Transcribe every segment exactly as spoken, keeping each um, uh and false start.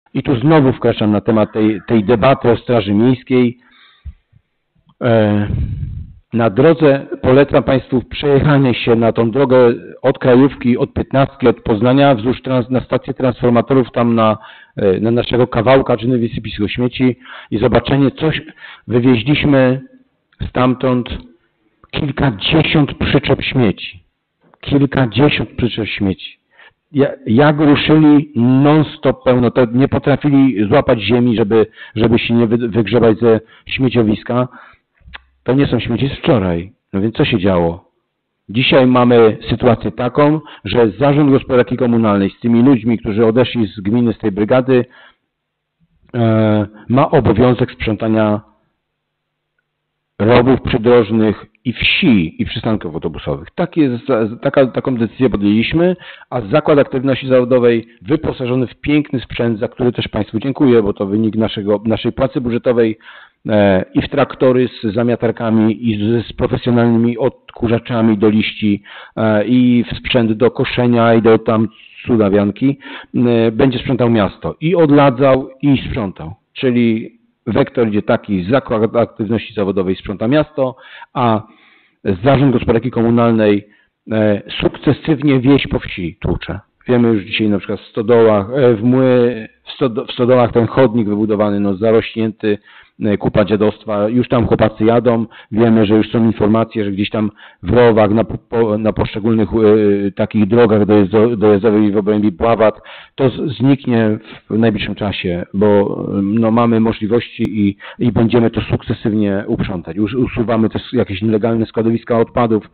I tu znowu wkraczam na temat tej, tej debaty o Straży Miejskiej. Na drodze polecam Państwu przejechanie się na tą drogę od Krajówki, od Piętnastki, od Poznania, wzdłuż trans, na stację transformatorów, tam na, na naszego kawałka czyny wysypisko śmieci i zobaczenie coś. Wywieźliśmy stamtąd kilkadziesiąt przyczep śmieci. Kilkadziesiąt przyczep śmieci. Jak ruszyli non-stop pełno, to nie potrafili złapać ziemi, żeby, żeby się nie wygrzebać ze śmieciowiska. To nie są śmieci z wczoraj. No więc co się działo? Dzisiaj mamy sytuację taką, że Zarząd Gospodarki Komunalnej z tymi ludźmi, którzy odeszli z gminy, z tej brygady, e, ma obowiązek sprzątania rowów przydrożnych i wsi, i przystanków autobusowych. Tak jest, taka, taką decyzję podjęliśmy, a Zakład Aktywności Zawodowej wyposażony w piękny sprzęt, za który też Państwu dziękuję, bo to wynik naszego, naszej płacy budżetowej, e, i w traktory z zamiatarkami, i z, z profesjonalnymi odkurzaczami do liści, e, i w sprzęt do koszenia i do tam cudawianki, e, będzie sprzątał miasto. I odladzał, i sprzątał. Czyli wektor idzie taki: Zakład Aktywności Zawodowej sprząta miasto, a Zarząd Gospodarki Komunalnej e, sukcesywnie wieś po wsi tłucze. Wiemy już dzisiaj na przykład w stodołach, e, w, mły, w, stod, w stodołach ten chodnik wybudowany, no zarośnięty, e, kupa dziadostwa, już tam chłopacy jadą. Wiemy, że już są informacje, że gdzieś tam w rowach, na, po, na poszczególnych e, takich drogach dojezdo, dojazdowych w obrębie Bławat, to z, zniknie w najbliższym czasie, bo no, mamy możliwości i, i będziemy to sukcesywnie uprzątać. Już usuwamy też jakieś nielegalne składowiska odpadów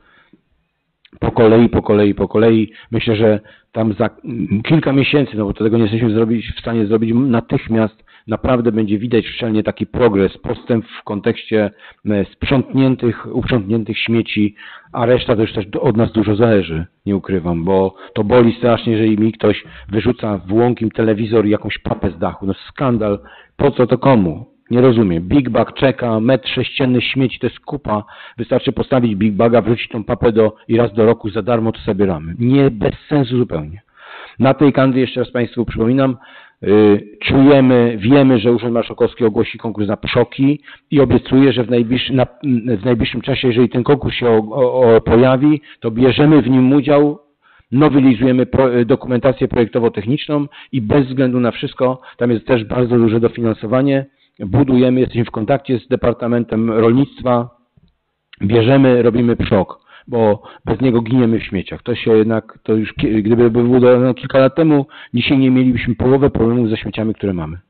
po kolei, po kolei, po kolei. Myślę, że tam za kilka miesięcy, no bo tego nie jesteśmy zrobić, w stanie zrobić natychmiast, naprawdę będzie widać szczelnie taki progres, postęp w kontekście sprzątniętych, uprzątniętych śmieci, a reszta to już też od nas dużo zależy, nie ukrywam, bo to boli strasznie, jeżeli mi ktoś wyrzuca w łąkim telewizor i jakąś papę z dachu. No skandal, po co to komu? Nie rozumiem. Big Bag czeka, metr sześcienny śmieci to jest kupa. Wystarczy postawić Big Baga, wrzucić tą papę do, i raz do roku za darmo to zabieramy. Nie, bez sensu zupełnie. Na tej kanwie jeszcze raz Państwu przypominam, yy, czujemy, wiemy, że Urząd Marszałkowski ogłosi konkurs na PSZOKi i obiecuje, że w, najbliższy, na, w najbliższym czasie, jeżeli ten konkurs się o, o, o pojawi, to bierzemy w nim udział, nowelizujemy pro, dokumentację projektowo-techniczną i bez względu na wszystko, tam jest też bardzo duże dofinansowanie, budujemy, jesteśmy w kontakcie z Departamentem Rolnictwa, bierzemy, robimy PSZOK, bo bez niego giniemy w śmieciach. To się jednak, to już gdyby było kilka lat temu, dzisiaj nie mielibyśmy połowę problemów ze śmieciami, które mamy.